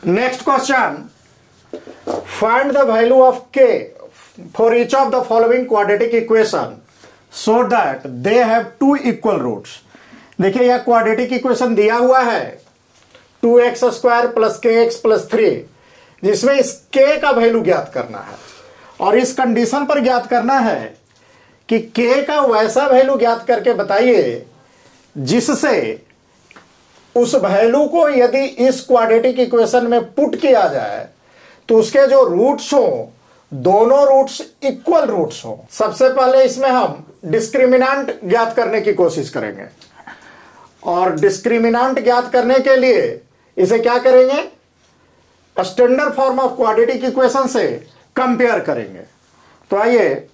Next question, find the value of k for each of the following quadratic equation so that they have two equal roots. देखिए यह quadratic equation दिया हुआ है 2x² plus kx plus 3, जिसमें इस k का value ज्ञात करना है और इस कंडीशन पर ज्ञात करना है कि k का वैसा वैल्यू ज्ञात करके बताइए जिससे उस वैल्यू को यदि इस क्वाड्रेटिक इक्वेशन में पुट किया जाए तो उसके जो रूट्स हो दोनों रूट्स इक्वल रूट्स हो। सबसे पहले इसमें हम डिस्क्रिमिनेंट ज्ञात करने की कोशिश करेंगे और डिस्क्रिमिनेंट ज्ञात करने के लिए इसे क्या करेंगे, standard form of quadratic equation से कंपेयर करेंगे। तो आइए,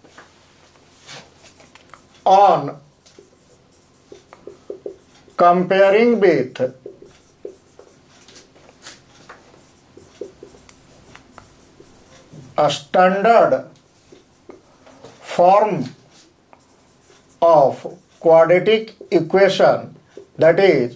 on comparing with standard form of quadratic equation that is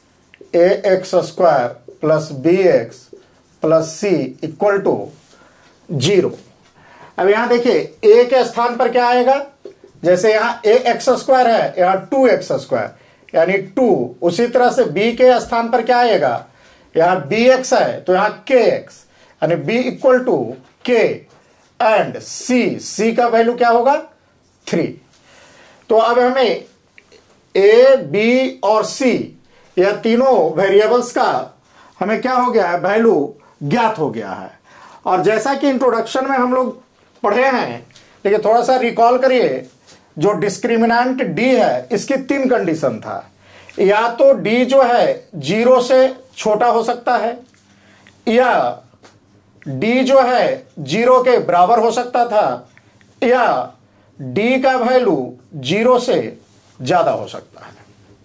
ax² plus bx plus c equal to 0। अब यहां देखिए a के स्थान पर क्या आएगा, जैसे यहां ax² है यहां 2x² यानी 2, उसी तरह से b के स्थान पर क्या आएगा, यहां bx है तो यहां kx यानी b equal to k and c का वैल्यू क्या होगा 3। तो अब हमें a b और c यह तीनों वेरिएबल्स का हमें क्या हो गया है, वैल्यू ज्ञात हो गया है। और जैसा कि इंट्रोडक्शन में हम लोग पढ़े हैं, देखिए थोड़ा सा रिकॉल करिए, जो डिस्क्रिमिनेंट d है इसकी 3 कंडीशन था। या तो d जो है 0 से छोटा हो सकता है, या d जो है 0 के बराबर हो सकता था, या d का वैल्यू 0 से ज्यादा हो सकता है।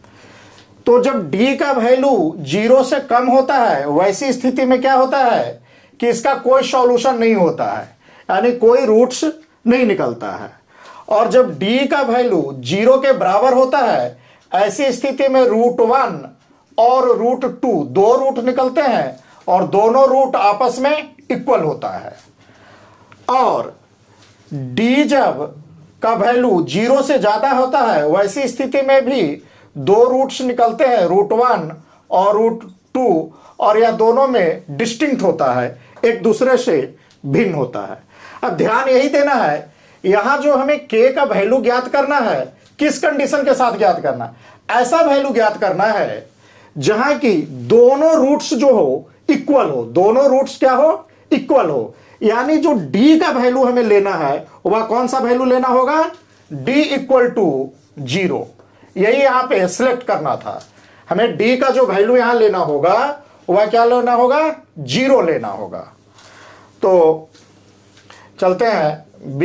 तो जब d का वैल्यू 0 से कम होता है वैसी स्थिति में क्या होता है कि इसका कोई सॉल्यूशन नहीं होता है, यानी कोई रूट्स नहीं निकलता है। और जब d का वैल्यू 0 के बराबर होता है ऐसी स्थिति में √1 और √2 दो रूट निकलते हैं और दोनों रूट आपस में इक्वल होता है। और d जब का वैल्यू 0 से ज्यादा होता है वैसी स्थिति में भी दो रूट्स निकलते हैं √1 और √2, और यह दोनों में डिस्टिंक्ट होता है, एक दूसरे से भिन्न होता है। अब ध्यान यही देना है, यहां जो हमें k का वैल्यू ज्ञात करना है किस कंडीशन के साथ ज्ञात करना है, ऐसा वैल्यू ज्ञात करना है जहां की दोनों रूट्स जो हो इक्वल हो, दोनों रूट्स क्या हो, इक्वल हो। यानी जो d का वैल्यू हमें लेना है वह कौन सा वैल्यू लेना होगा, d इक्वल टू 0। यही यहां पे सिलेक्ट करना था, हमें d का जो वैल्यू यहां लेना होगा वह क्या लेना होगा, 0 लेना होगा। तो चलते हैं, b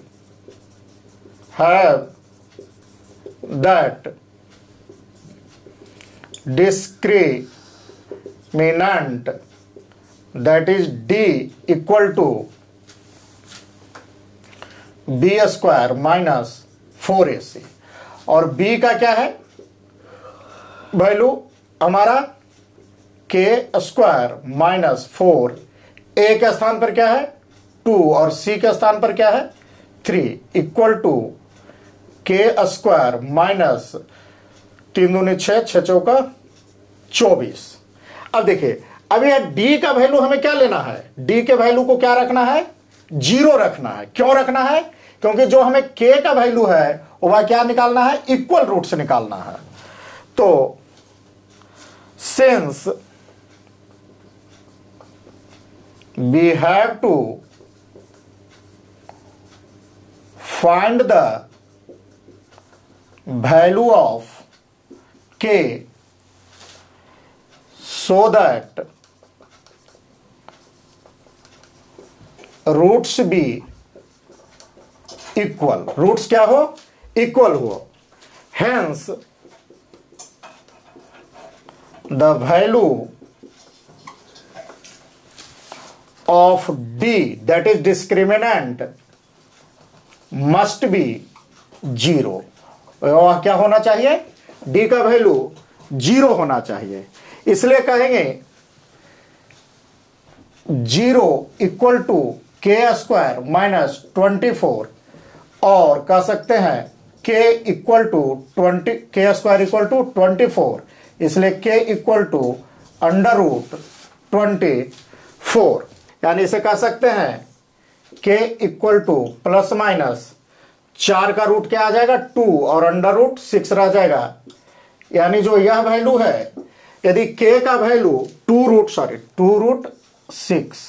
have that discriminant that is d equal to b² minus 4ac। और b का क्या है वैल्यू हमारा k² माइनस 4, a के स्थान पर क्या है 2 और c के स्थान पर क्या है 3 इक्वल टू k² माइनस 3 दूनी 6, 6 चौका 24। अब देखिए, अब यह d का वैल्यू हमें क्या लेना है, d के वैल्यू को क्या रखना है, 0 रखना है। क्यों रखना है, क्योंकि जो हमें k का वैल्यू है वह क्या निकालना है, इक्वल रूट से निकालना है। तो since we have to find the value of k so that roots भी इक्वल, रूट्स क्या हो, इक्वल हो। Hence the value of d that is discriminant must be 0। वह क्या होना चाहिए, d का वैल्यू 0 होना चाहिए। इसलिए कहेंगे 0 equal to K square minus 24 और कह सकते हैं k इक्वल टू 20 के स्क्वायर इक्वल टू 24, इसलिए k equal to under root 24, यानी इसे कह सकते हैं k equal to plus minus 4 का रूट क्या आ जाएगा 2 और अंडर रूट 6 रह जाएगा, यानी जो यह वैल्यू है यदि k का वैल्यू 2 रूट 6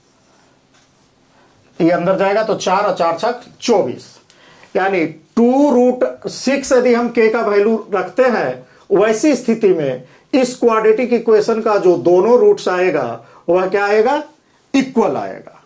ये अंदर जाएगा तो 4 और 4 छक 24, यानी 2 रूट 6 यदि हम k का वैल्यू रखते हैं वैसी स्थिति में इस क्वाड्रेटिक इक्वेशन का जो दोनों रूट्स आएगा वह क्या आएगा, इक्वल आएगा।